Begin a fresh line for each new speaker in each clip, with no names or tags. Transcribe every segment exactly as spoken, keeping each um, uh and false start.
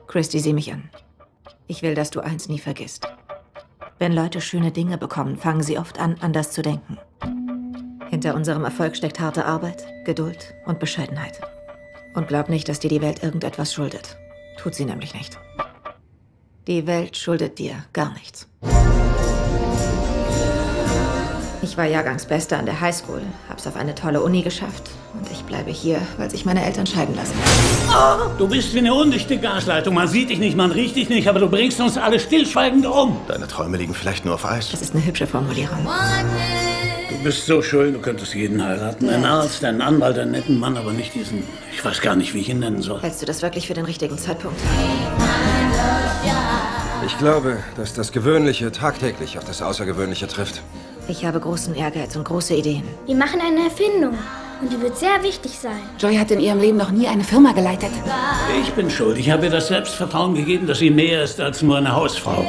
Christy, sieh mich an. Ich will, dass du eins nie vergisst. Wenn Leute schöne Dinge bekommen, fangen sie oft an, anders zu denken. Hinter unserem Erfolg steckt harte Arbeit, Geduld und Bescheidenheit. Und glaub nicht, dass dir die Welt irgendetwas schuldet. Tut sie nämlich nicht. Die Welt schuldet dir gar nichts. Ich war Jahrgangsbester an der Highschool, hab's auf eine tolle Uni geschafft. Und ich bleibe hier, weil sich meine Eltern scheiden lassen.
Oh, du bist wie eine undichte Gasleitung. Man sieht dich nicht, man riecht dich nicht, aber du bringst uns alle stillschweigend um.
Deine Träume liegen vielleicht nur auf Eis.
Das ist eine hübsche Formulierung.
Du bist so schön, du könntest jeden heiraten. Einen Arzt, einen Anwalt, einen netten Mann, aber nicht diesen... Ich weiß gar nicht, wie ich ihn nennen soll.
Hältst du das wirklich für den richtigen Zeitpunkt?
Ich glaube, dass das Gewöhnliche tagtäglich auf das Außergewöhnliche trifft.
Ich habe großen Ehrgeiz und große Ideen.
Wir machen eine Erfindung und die wird sehr wichtig sein.
Joy hat in ihrem Leben noch nie eine Firma geleitet.
Ich bin schuld. Ich habe ihr das Selbstvertrauen gegeben, dass sie mehr ist als nur eine Hausfrau.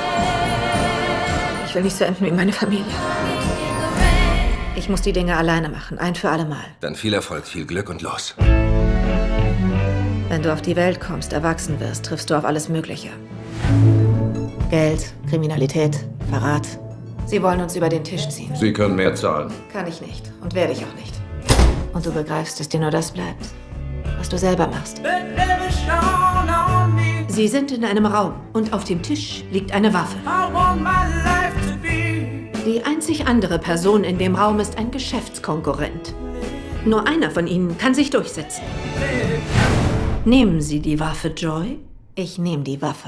Ich will nicht so enden wie meine Familie. Ich muss die Dinge alleine machen, ein für alle Mal.
Dann viel Erfolg, viel Glück und los.
Wenn du auf die Welt kommst, erwachsen wirst, triffst du auf alles Mögliche. Geld, Kriminalität, Verrat. Sie wollen uns über den Tisch ziehen.
Sie können mehr zahlen.
Kann ich nicht und werde ich auch nicht. Und du begreifst, dass dir nur das bleibt, was du selber machst. Sie sind in einem Raum und auf dem Tisch liegt eine Waffe. Die einzig andere Person in dem Raum ist ein Geschäftskonkurrent. Nur einer von ihnen kann sich durchsetzen. Nehmen Sie die Waffe, Joy? Ich nehme die Waffe.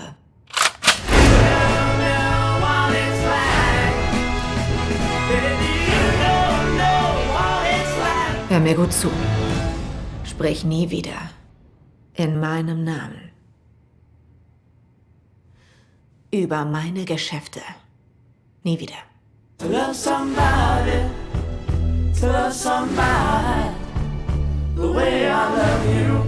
Hör mir gut zu. Sprich nie wieder in meinem Namen über meine Geschäfte. Nie wieder.
To love somebody, to love somebody, the way I love you.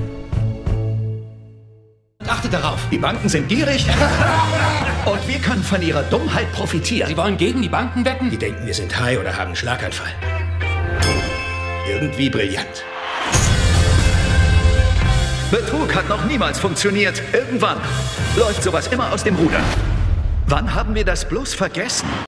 Achtet darauf, die Banken sind gierig und wir können von ihrer Dummheit profitieren.
Sie wollen gegen die Banken wetten?
Die denken, wir sind high oder haben einen Schlaganfall. Irgendwie brillant. Betrug hat noch niemals funktioniert. Irgendwann läuft sowas immer aus dem Ruder. Wann haben wir das bloß vergessen?